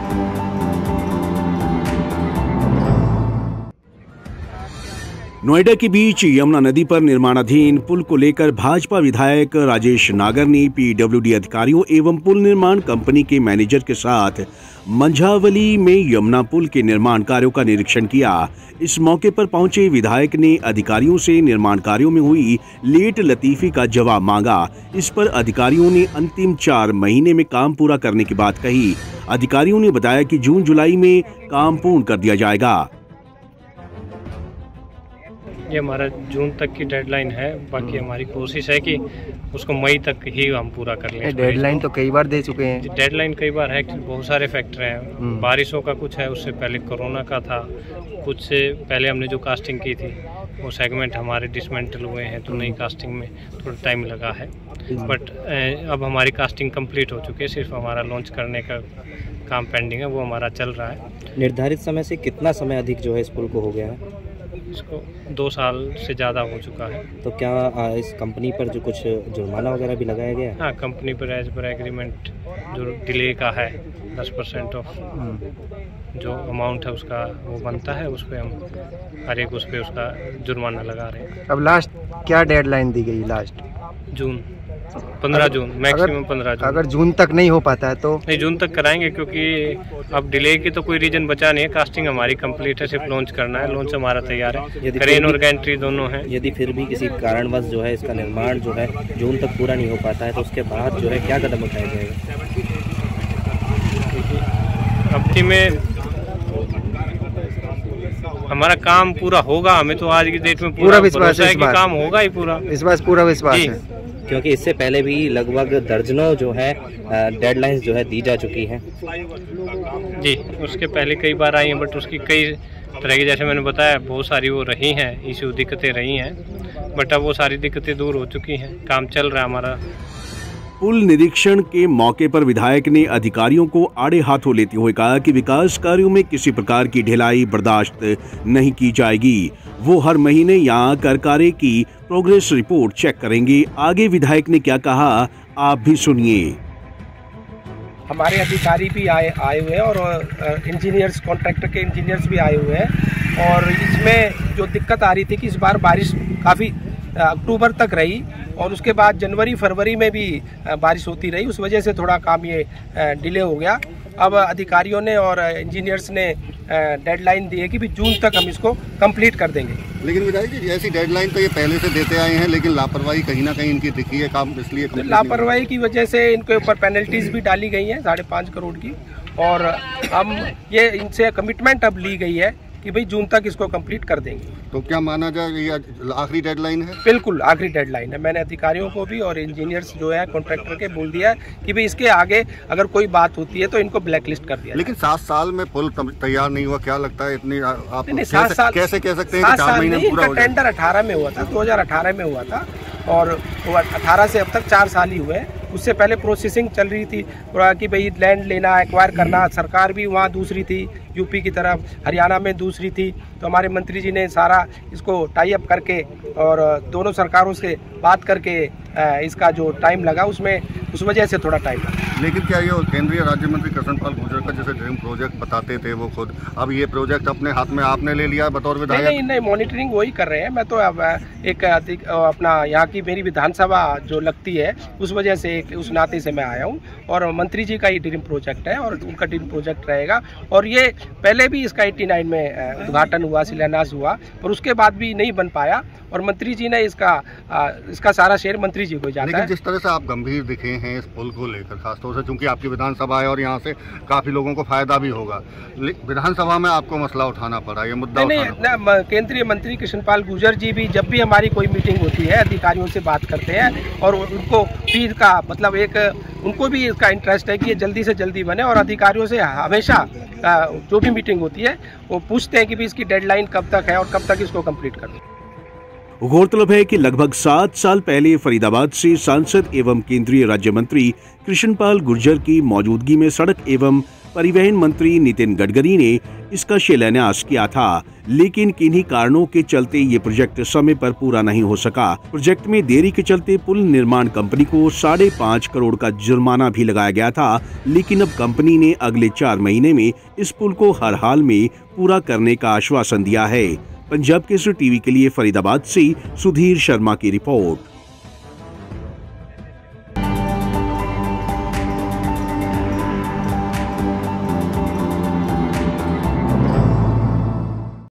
नोएडा के बीच यमुना नदी पर निर्माणाधीन पुल को लेकर भाजपा विधायक राजेश नागर ने पीडब्ल्यूडी अधिकारियों एवं पुल निर्माण कंपनी के मैनेजर के साथ मंझावली में यमुना पुल के निर्माण कार्यों का निरीक्षण किया। इस मौके पर पहुंचे विधायक ने अधिकारियों से निर्माण कार्यों में हुई लेट लतीफी का जवाब मांगा। इस पर अधिकारियों ने अंतिम 4 महीने में काम पूरा करने की बात कही। अधिकारियों ने बताया कि जून जुलाई में काम पूर्ण कर दिया जाएगा। ये हमारा जून तक की डेडलाइन है, बाकी हमारी कोशिश है कि उसको मई तक ही हम पूरा कर लें। डेडलाइन तो कई बार दे चुके हैं। डेडलाइन कई बार है कि बहुत सारे फैक्टर हैं, बारिशों का कुछ है, उससे पहले कोरोना का था, कुछ से पहले हमने जो कास्टिंग की थी वो सेगमेंट हमारे डिसमेंटल हुए हैं, तो नई कास्टिंग में थोड़ा टाइम लगा है। बट अब हमारी कास्टिंग कंप्लीट हो चुकी है, सिर्फ हमारा लॉन्च करने का काम पेंडिंग है, वो हमारा चल रहा है। निर्धारित समय से कितना समय अधिक जो है इस पुल को हो गया है? इसको 2 साल से ज़्यादा हो चुका है। तो क्या इस कंपनी पर जो कुछ जुर्माना वगैरह भी लगाया गया है? हाँ, कंपनी पर एज पर एग्रीमेंट जो डिले का है 10% ऑफ जो अमाउंट है उसका वो बनता है, उस पर हम हर एक उस पर उसका जुर्माना लगा रहे हैं। अब लास्ट क्या डेडलाइन दी गई? Last June 15 June, maximum 15 June. अगर जून तक नहीं हो पाता है तो नहीं, जून तक कराएंगे, क्योंकि अब डिले की तो कोई रीजन बचा नहीं है। कास्टिंग हमारी कंप्लीट है, सिर्फ लॉन्च करना है। लॉन्च हमारा तैयार है, क्रेन और गैंट्री दोनों हैं। यदि फिर भी किसी कारणवश जो है इसका निर्माण जो है जून तक पूरा नहीं हो पाता है तो उसके बाद जो है क्या कदम उठाया जाएगा? अब की में हमारा काम पूरा होगा, हमें तो आज की डेट में पूरा विश्वास है कि काम होगा ही पूरा। इस बार पूरा विश्वास है, क्योंकि इससे पहले भी लगभग दर्जनों जो है डेडलाइंस जो है दी जा चुकी हैं। जी, उसके पहले कई बार आई हैं, बट उसकी कई तरह की, जैसे मैंने बताया, बहुत सारी वो रही हैं, इशू दिक्कतें रही हैं, बट अब वो सारी दिक्कतें दूर हो चुकी हैं, काम चल रहा है हमारा। पुल निरीक्षण के मौके पर विधायक ने अधिकारियों को आड़े हाथों लेते हुए कहा कि विकास कार्यों में किसी प्रकार की ढिलाई बर्दाश्त नहीं की जाएगी। वो हर महीने यहाँ आकर कार्य की प्रोग्रेस रिपोर्ट चेक करेंगे। आगे विधायक ने क्या कहा, आप भी सुनिए। हमारे अधिकारी भी आए हुए हैं और इंजीनियर्स, कॉन्ट्रैक्टर के इंजीनियर्स भी आए हुए हैं। और इसमें जो दिक्कत आ रही थी कि इस बार बारिश काफ़ी अक्टूबर तक रही और उसके बाद जनवरी फरवरी में भी बारिश होती रही, उस वजह से थोड़ा काम ये डिले हो गया। अब अधिकारियों ने और इंजीनियर्स ने डेडलाइन दी है कि भी जून तक हम इसको कंप्लीट कर देंगे। लेकिन विधायक जी, ऐसी डेडलाइन तो ये पहले से देते आए हैं, लेकिन लापरवाही कहीं ना कहीं इनकी दिखी है, काम इसलिए लापरवाही की वजह से इनके ऊपर पेनल्टीज भी डाली गई हैं 5.5 करोड़ की। और हम ये इनसे कमिटमेंट अब ली गई है कि भाई जून तक इसको कंप्लीट कर देंगे। तो क्या माना जाए ये आखिरी डेडलाइन है? बिल्कुल आखिरी डेडलाइन है। मैंने अधिकारियों को भी और इंजीनियर्स जो है कॉन्ट्रैक्टर के बोल दिया है कि भाई इसके आगे अगर कोई बात होती है तो इनको ब्लैकलिस्ट कर दिया। लेकिन 7 साल में पुल तैयार नहीं हुआ, क्या लगता है इतनी आप कैसे कह सकते हैं कि 4 महीने में पूरा हो जाए? टेंडर 18 में हुआ था, 2018 में हुआ था और 18 से अब तक 4 साल ही हुए। उससे पहले प्रोसेसिंग चल रही थी कि भाई लैंड लेना, एक्वायर करना, सरकार भी वहाँ दूसरी थी, यूपी की तरफ, हरियाणा में दूसरी थी। तो हमारे मंत्री जी ने सारा इसको टाई अप करके और दोनों सरकारों से बात करके इसका जो टाइम लगा उसमें उस वजह से थोड़ा टाइम लगा। लेकिन क्या ये केंद्रीय राज्य मंत्री कृष्णपाल गुर्जर का जैसे ड्रीम प्रोजेक्ट बताते थे वो खुद, अब ये प्रोजेक्ट अपने हाथ में आपने ले लिया बतौर विधायक? नहीं, मॉनिटरिंग वही कर रहे हैं। मैं तो अब एक अपना यहाँ की मेरी विधानसभा जो लगती है उस वजह से उस नाते से मैं आया हूँ और मंत्री जी का ही ड्रीम प्रोजेक्ट है और उनका ड्रीम प्रोजेक्ट रहेगा। और ये पहले भी इसका 89 में उद्घाटन हुआ, शिलान्यास हुआ, पर उसके बाद भी नहीं बन पाया और मंत्री जी ने इसका सारा श्रेय मंत्री जी को जाता है। जिस तरह से आप गंभीर दिखे हैं इस पुल को लेकर, खासतौर से चूंकि आपकी विधानसभा है और यहाँ से काफी लोगों को फायदा भी होगा, विधानसभा में आपको मसला उठाना पड़ा, ये मुद्दा नहीं, केंद्रीय मंत्री कृष्णपाल गुर्जर जी भी जब भी हमारी कोई मीटिंग होती है अधिकारियों से बात करते हैं और उनको भी इसका मतलब उनको भी इसका इंटरेस्ट है कि ये जल्दी से जल्दी बने और अधिकारियों से हमेशा जो भी मीटिंग होती है वो पूछते हैं कि भी इसकी डेडलाइन कब तक है और कब तक इसको कंप्लीट कर दें। गौरतलब है कि लगभग 7 साल पहले फरीदाबाद से सांसद एवं केंद्रीय राज्य मंत्री कृष्णपाल गुर्जर की मौजूदगी में सड़क एवं परिवहन मंत्री नितिन गडकरी ने इसका शिलान्यास किया था, लेकिन किन्हीं कारणों के चलते ये प्रोजेक्ट समय पर पूरा नहीं हो सका। प्रोजेक्ट में देरी के चलते पुल निर्माण कंपनी को 5.5 करोड़ का जुर्माना भी लगाया गया था, लेकिन अब कंपनी ने अगले 4 महीने में इस पुल को हर हाल में पूरा करने का आश्वासन दिया है। पंजाब केसरी टीवी के लिए फरीदाबाद से सुधीर शर्मा की रिपोर्ट।